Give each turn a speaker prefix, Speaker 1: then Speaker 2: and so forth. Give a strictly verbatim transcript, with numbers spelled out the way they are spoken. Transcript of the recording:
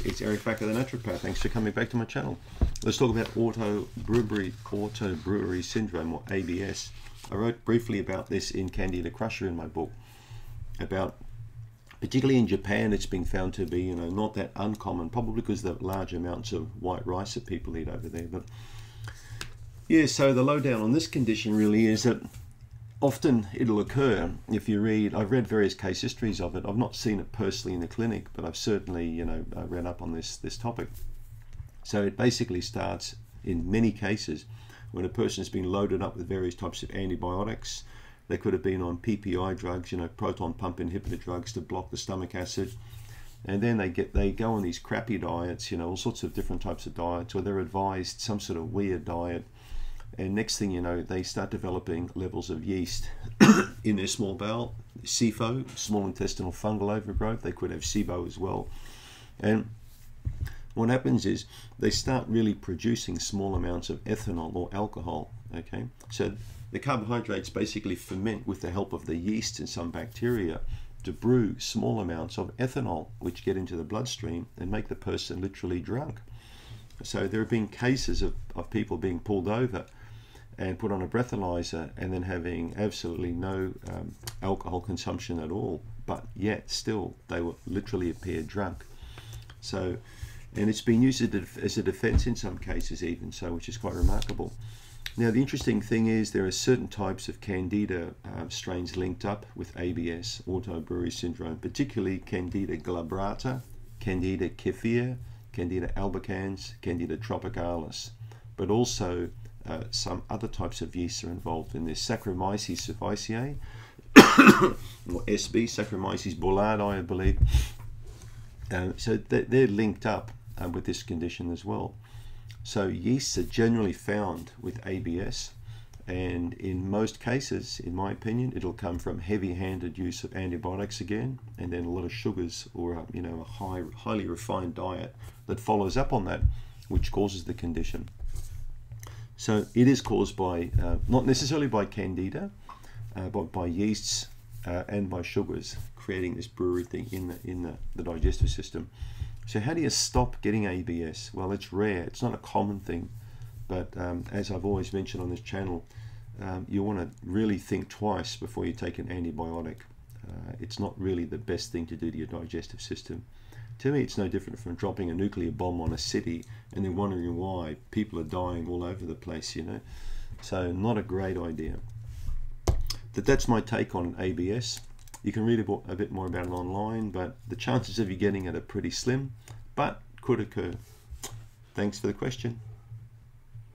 Speaker 1: It's Eric back at the Naturopath. Thanks for coming back to my channel. Let's talk about auto brewery, auto brewery syndrome, or A B S. I wrote briefly about this in Candida Crusher in my book. About, particularly in Japan, it's been found to be, you know, not that uncommon, probably because of the large amounts of white rice that people eat over there. But yeah, so the lowdown on this condition really is that often it'll occur if you read, I've read various case histories of it. I've not seen it personally in the clinic, but I've certainly, you know, read up on this, this topic. So it basically starts in many cases when a person has been loaded up with various types of antibiotics. They could have been on P P I drugs, you know, proton pump inhibitor drugs to block the stomach acid. And then they get they go on these crappy diets, you know, all sorts of different types of diets, or they're advised some sort of weird diet. And next thing you know, they start developing levels of yeast in their small bowel, SIFO, small intestinal fungal overgrowth. They could have SIBO as well. And what happens is they start really producing small amounts of ethanol or alcohol, okay? So the carbohydrates basically ferment with the help of the yeast and some bacteria to brew small amounts of ethanol, which get into the bloodstream and make the person literally drunk. So there have been cases of, of people being pulled over and put on a breathalyzer and then having absolutely no um, alcohol consumption at all, but yet still they were literally appeared drunk. So, and it's been used as a defense in some cases even, so which is quite remarkable. Now the interesting thing is there are certain types of Candida uh, strains linked up with A B S, auto brewery syndrome, particularly Candida glabrata, Candida kefir, Candida albicans, Candida tropicalis, but also uh, some other types of yeasts are involved in this. Saccharomyces cerevisiae, or S B, Saccharomyces boulardii, I believe. Uh, so they're linked up uh, with this condition as well. So yeasts are generally found with A B S, and in most cases, in my opinion, it'll come from heavy-handed use of antibiotics again, and then a lot of sugars, or you know, a high, highly refined diet that follows up on that, which causes the condition. So it is caused by, uh, not necessarily by Candida, uh, but by yeasts uh, and by sugars, creating this brewery thing in the in the, the digestive system. So how do you stop getting A B S? Well, it's rare. It's not a common thing. But um, as I've always mentioned on this channel, um, you want to really think twice before you take an antibiotic. Uh, it's not really the best thing to do to your digestive system. To me, it's no different from dropping a nuclear bomb on a city and then wondering why people are dying all over the place, you know. So not a great idea. But that's my take on A B S. You can read a bit more about it online, but the chances of you getting it are pretty slim, but could occur. Thanks for the question.